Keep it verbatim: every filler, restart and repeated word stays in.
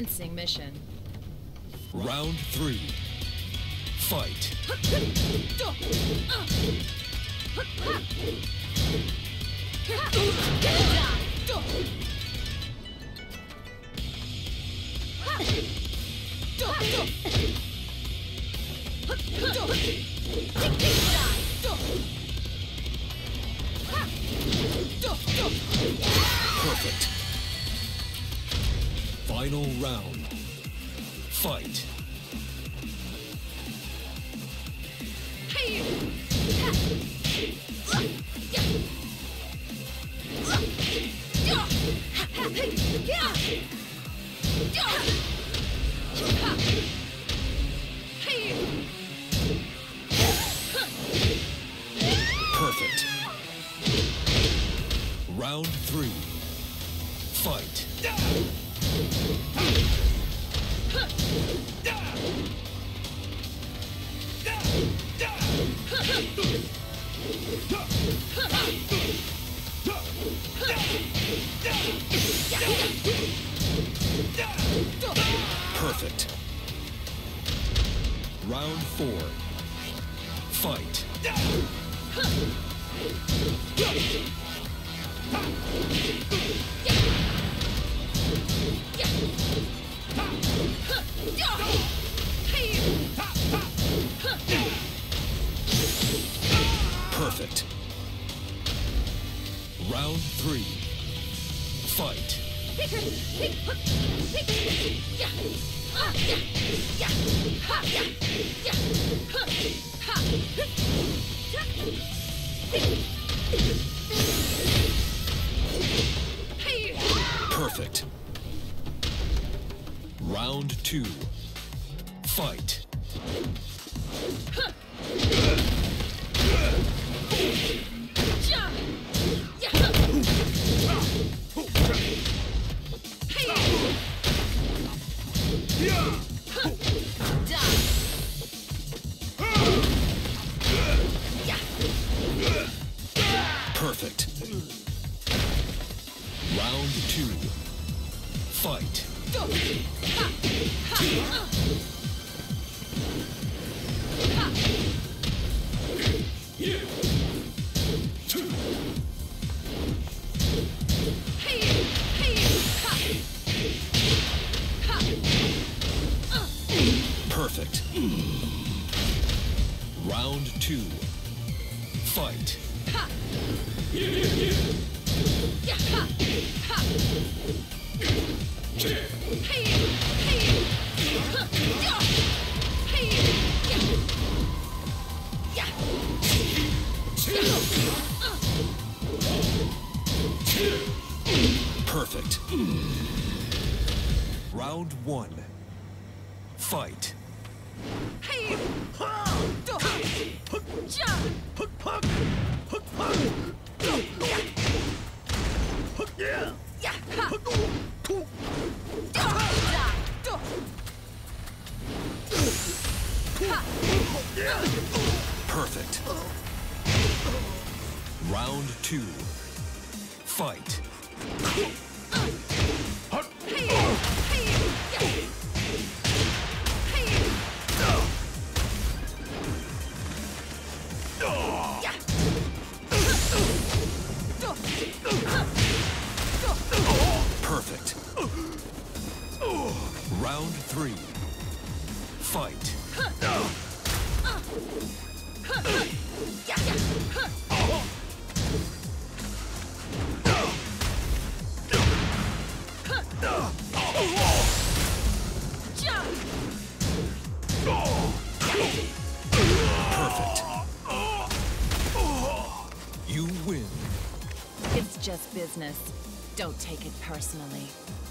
Commencing mission. Round three. Fight. Perfect. Final round. Fight. Perfect. Round three. Fight. Perfect. Round four. Fight. Perfect. Round three. Fight. Perfect. Round two. Fight. Perfect. Round two. Fight. Perfect. Round two. Fight. Perfect. Round one. Fight. Perfect. Round two. Fight. Perfect. Round three. Fight. Perfect. You win. It's just business. Don't take it personally.